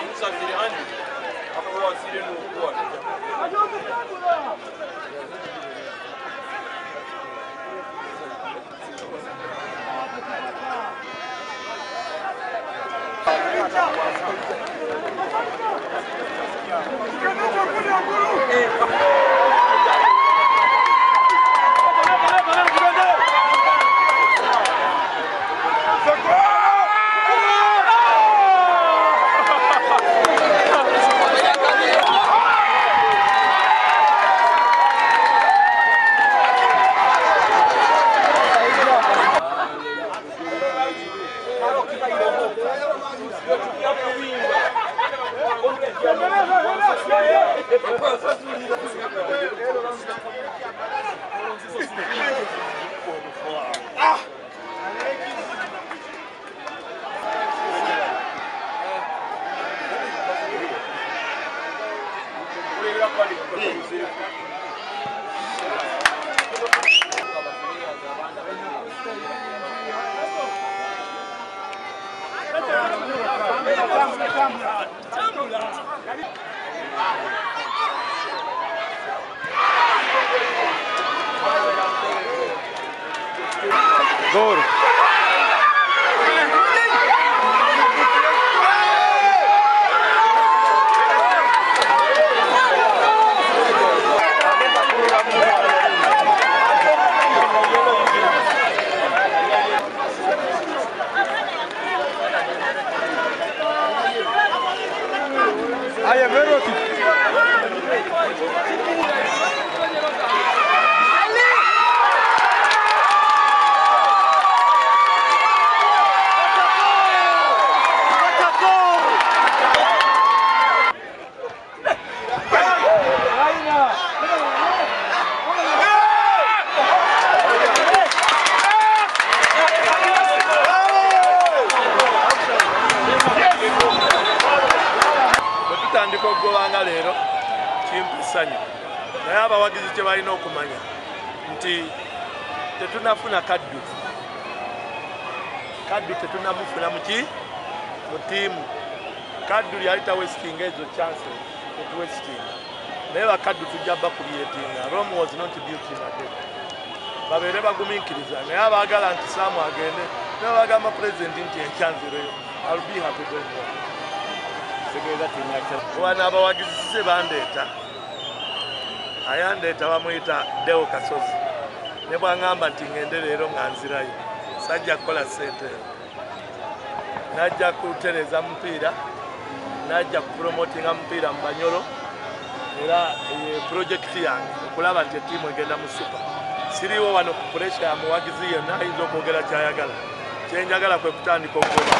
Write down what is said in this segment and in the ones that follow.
Gol. Aya veroti. Ndiko gobanga lero kimpisanyo naye abawagizi kye balina okumanya nti tetunafuna kaddu tetunamufuna mu tiimu kaddu lyali tawesitinga ezo chances tetuwesitinga naye bakaddu tujja bakulyetinga. Rome was not built in a day. Babeere bagumiikiriza naye abaagala nti Saamu agende naye bagamba pulezidenti nti enkyanzireyo. I'll be happy going home. Wana abawagizi bandeeta ayandeeta bamuyita Deo Kasozi ne bwangamba nti ngende leero nga nzirayo sajja kukola ssente najja kutereza mupiira najja kupromotinga mupiira mu Banyoro era projekiti yange okulaba nti ettiimu egenda mu supa. Siriwo wano ku puresha ya muwagizi yenna ayinza okwogera kyayagala. Kyenjagala kwe kutandika okugoba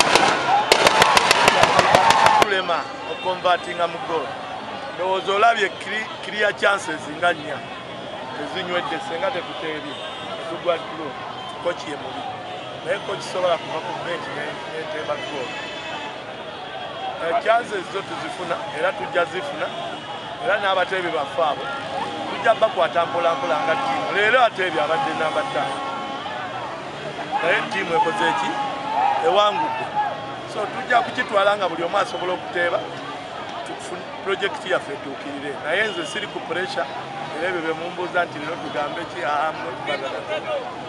tulema okonvatinga mu goal. Ndowooza olabye clear chances nga nnya ezinywedde senga tekuteeri tugwa draw kochi ye mubi naye kochi sobola kuva ku bench n'enteeba goal. Chances zo tuzifuna era tujja zifuna era n'abateebi baffe abo tujja bakwata mpolampola nga ttiimu. Leero ateebi abadde namba 5 naye ttiimu ekoze eki ewangudde. So tujja kukitwala nga buli omu asobola okuteeba projekiti yaffe etuukirire naye nze siri ku pressure era ebyo bye mumbuuza nti leero tugambe ki